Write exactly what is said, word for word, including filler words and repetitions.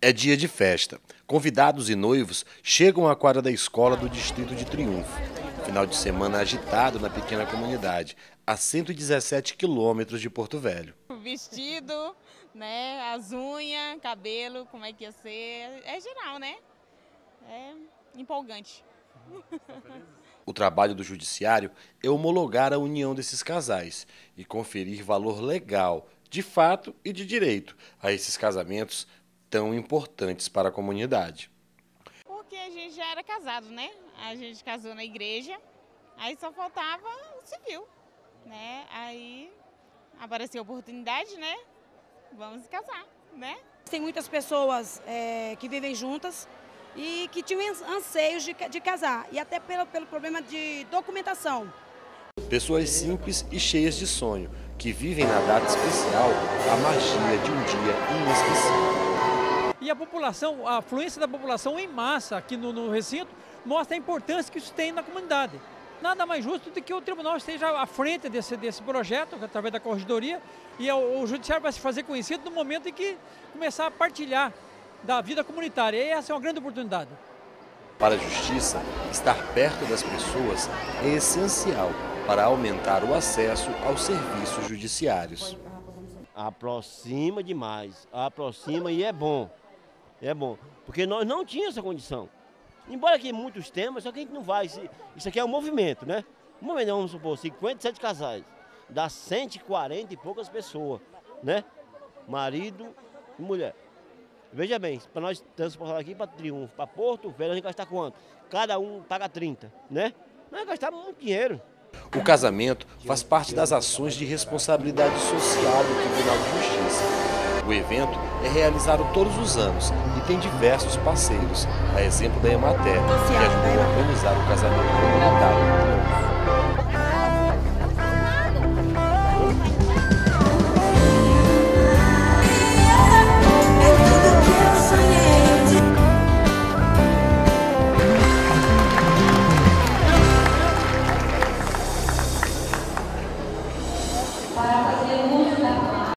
É dia de festa. Convidados e noivos chegam à quadra da escola do Distrito de Triunfo. Final de semana agitado na pequena comunidade, a cento e dezessete quilômetros de Porto Velho. O vestido, né, as unhas, cabelo, como é que ia ser, é geral, né? É empolgante. O trabalho do judiciário é homologar a união desses casais e conferir valor legal, de fato e de direito, a esses casamentos tão importantes para a comunidade. Porque a gente já era casado, né? A gente casou na igreja, aí só faltava o civil, né? Aí apareceu a oportunidade, né? Vamos casar, né? Tem muitas pessoas é, que vivem juntas e que tinham anseios de, de casar, e até pelo, pelo problema de documentação. Pessoas simples e cheias de sonho, que vivem na data especial a magia de um dia inesquecível. E a população, a afluência da população em massa aqui no, no recinto mostra a importância que isso tem na comunidade. Nada mais justo do que o tribunal esteja à frente desse, desse projeto, através da corregedoria, e o, o judiciário vai se fazer conhecido no momento em que começar a partilhar da vida comunitária. E essa é uma grande oportunidade. Para a justiça, estar perto das pessoas é essencial para aumentar o acesso aos serviços judiciários. Aproxima demais, aproxima e é bom, é bom, porque nós não tínhamos essa condição. Embora aqui muitos temas, só que a gente não vai, isso aqui é um movimento, né? Um movimento, vamos supor, cinquenta e sete casais, dá cento e quarenta e poucas pessoas, né? Marido e mulher. Veja bem, para nós transportar aqui para Triunfo, para Porto Velho, a gente vai gastar quanto? Cada um paga trinta, né? Nós vamos gastar muito dinheiro. O casamento faz parte das ações de responsabilidade social do Tribunal de Justiça. O evento é realizado todos os anos e tem diversos parceiros, a exemplo da Emater, que ajuda a organizar o casamento comunitário.